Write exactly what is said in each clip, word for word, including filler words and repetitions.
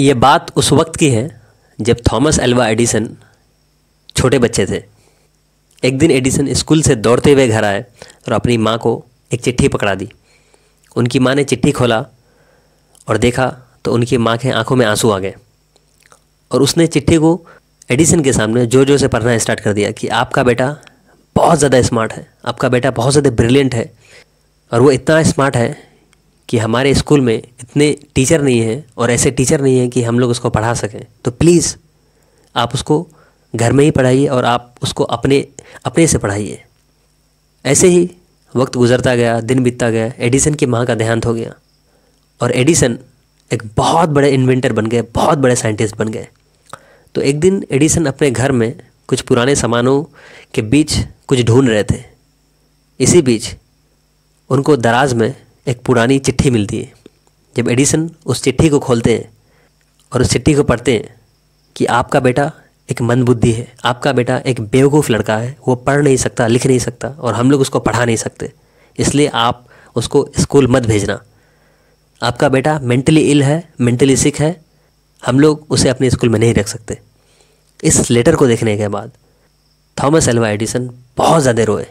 ये बात उस वक्त की है जब थॉमस एल्वा एडिसन छोटे बच्चे थे। एक दिन एडिसन स्कूल से दौड़ते हुए घर आए और अपनी माँ को एक चिट्ठी पकड़ा दी। उनकी माँ ने चिट्ठी खोला और देखा तो उनकी माँ के आंखों में आंसू आ गए और उसने चिट्ठी को एडिसन के सामने जोर जोर से पढ़ना स्टार्ट कर दिया कि आपका बेटा बहुत ज़्यादा स्मार्ट है, आपका बेटा बहुत ज़्यादा ब्रिलियंट है और वो इतना स्मार्ट है कि हमारे स्कूल में इतने टीचर नहीं हैं और ऐसे टीचर नहीं हैं कि हम लोग उसको पढ़ा सकें। तो प्लीज़ आप उसको घर में ही पढ़ाइए और आप उसको अपने अपने से पढ़ाइए। ऐसे ही वक्त गुजरता गया, दिन बीतता गया। एडिसन की माँ का देहांत हो गया और एडिसन एक बहुत बड़े इन्वेंटर बन गए, बहुत बड़े साइंटिस्ट बन गए। तो एक दिन एडिसन अपने घर में कुछ पुराने सामानों के बीच कुछ ढूंढ रहे थे। इसी बीच उनको दराज में एक पुरानी चिट्ठी मिलती है। जब एडिसन उस चिट्ठी को खोलते हैं और उस चिट्ठी को पढ़ते हैं कि आपका बेटा एक मंदबुद्धि है, आपका बेटा एक बेवकूफ़ लड़का है, वो पढ़ नहीं सकता, लिख नहीं सकता और हम लोग उसको पढ़ा नहीं सकते, इसलिए आप उसको स्कूल मत भेजना। आपका बेटा मेंटली इल है, मेंटली सिक है, हम लोग उसे अपने स्कूल में नहीं रख सकते। इस लेटर को देखने के बाद थॉमस एल्वा एडिसन बहुत ज़्यादा रोए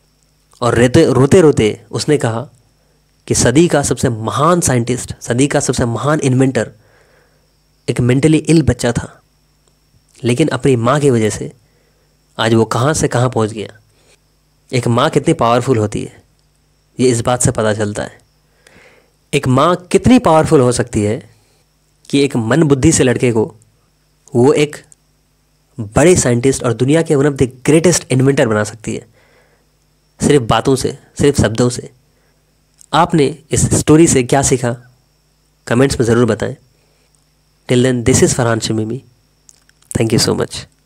और रोते रोते रोते उसने कहा कि सदी का सबसे महान साइंटिस्ट, सदी का सबसे महान इन्वेंटर एक मेंटली इल बच्चा था, लेकिन अपनी माँ की वजह से आज वो कहाँ से कहाँ पहुँच गया। एक माँ कितनी पावरफुल होती है ये इस बात से पता चलता है। एक माँ कितनी पावरफुल हो सकती है कि एक मन बुद्धि से लड़के को वो एक बड़े साइंटिस्ट और दुनिया के one of the greatest inventor बना सकती है, सिर्फ बातों से, सिर्फ शब्दों से। आपने इस स्टोरी से क्या सीखा कमेंट्स में ज़रूर बताएं। Till then, this is Farhan Shamimi. Thank you so much.